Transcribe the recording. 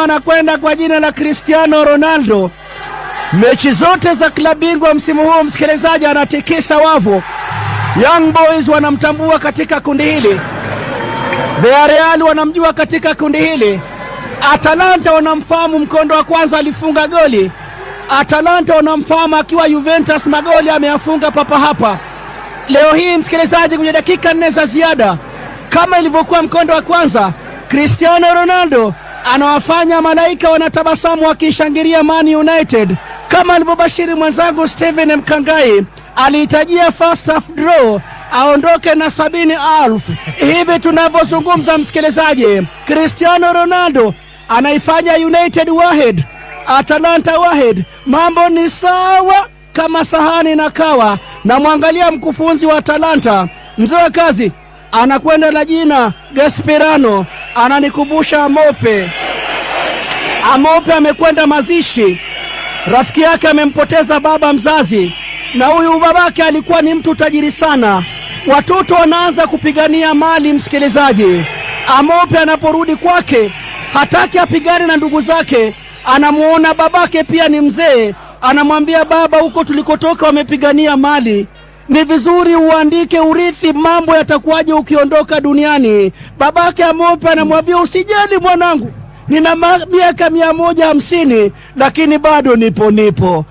anakwenda kwa jina la Cristiano Ronaldo. Mechi zote za klabu bingwa msimu huu, msikilizaji, anatikisa wavu. Young Boys wanamtambua katika kundi hili, Villarreal wanamjua katika kundi hili, Atalanta wanamfahamu, mkondo wa kwanza alifunga goli. Atalanta wanamfahamu akiwa Juventus, magoli ameyafunga papa hapa. Leo hii msikilizaji, kwenye dakika 4 za ziada, kama ilivyokuwa mkondo wa kwanza, Cristiano Ronaldo anawafanya malaika wanatabasamu wakishangilia Man United. Kama alivyobashiri mwenzangu Steven Mkangai, alihitajia first half draw aondoke na 70,000. Hivi tunavyozungumza msikilizaji, Cristiano Ronaldo anaifanya United wahed, Atalanta wahed. Mambo ni sawa kama sahani na kawa. Na mwangalia mkufunzi wa Atalanta, mzee wa kazi, anakwenda na jina Gasperano, ananikumbusha Amope. Amope amekwenda mazishi, rafiki yake amempoteza baba mzazi, na huyu babake alikuwa ni mtu tajiri sana. Watoto wanaanza kupigania mali msikilizaji. Amope anaporudi kwake, hataki apigane na ndugu zake, anamuona babake pia ni mzee, anamwambia baba, huko tulikotoka wamepigania mali, ni vizuri uandike urithi, mambo yatakuwaje ukiondoka duniani. Babake Amope anamwambia, usijali mwanangu, nina miaka 150 lakini bado nipo.